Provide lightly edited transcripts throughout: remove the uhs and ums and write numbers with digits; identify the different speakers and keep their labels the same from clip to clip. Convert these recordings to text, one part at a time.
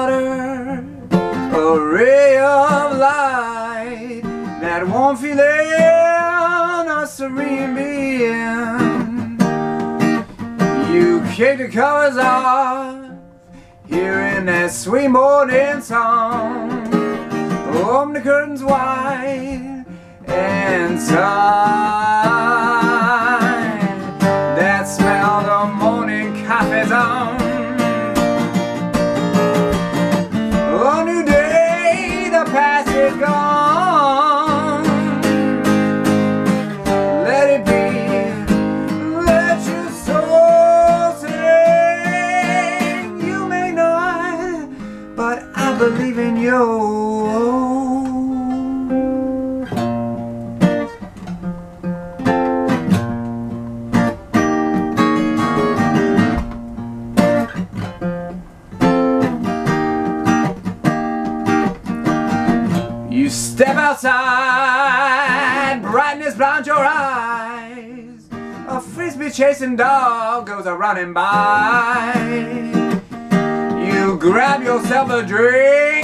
Speaker 1: flutter, a ray of light, that warm feeling of serene being. You kick the covers off, hearing that sweet morning song. Open the curtains wide and sigh. That smell the morning coffee's on. A new day, the past is gone. Let it be, let your soul sing. You may not, but I believe in you. You step outside, brightness blinds your eyes. A frisbee chasing dog goes a running by. You grab yourself a drink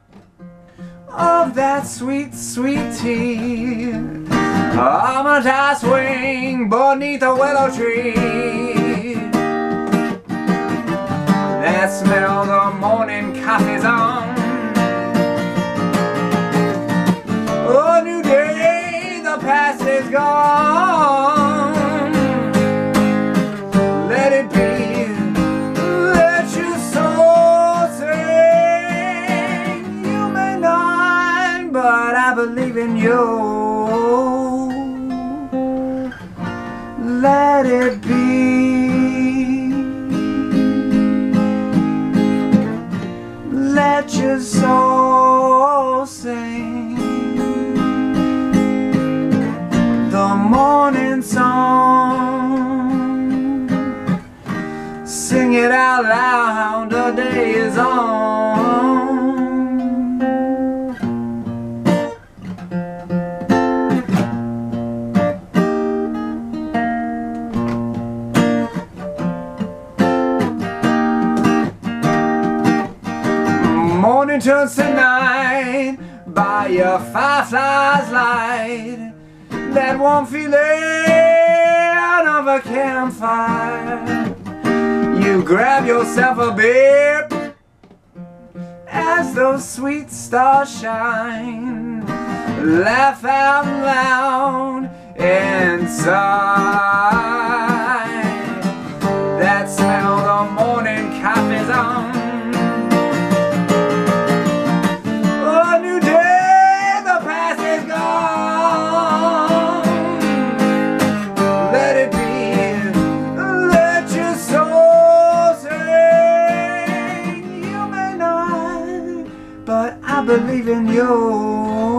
Speaker 1: of that sweet, sweet tea. I'm on a tie swing beneath a willow tree. That smell the morning coffee's on. A new day, the past is gone. Let it be, let your soul sing. You may not, but I believe in you. Let it be, let your soul sing. The morning song, sing it out loud, the day is on. Morning turns to night by a firefly's light. That warm feeling of a campfire. You grab yourself a bib as those sweet stars shine. Laugh out loud and sigh. That smell the morning coffee's on. A new day, the past is gone. Let it be, let your soul sing. You may not, but I believe in you.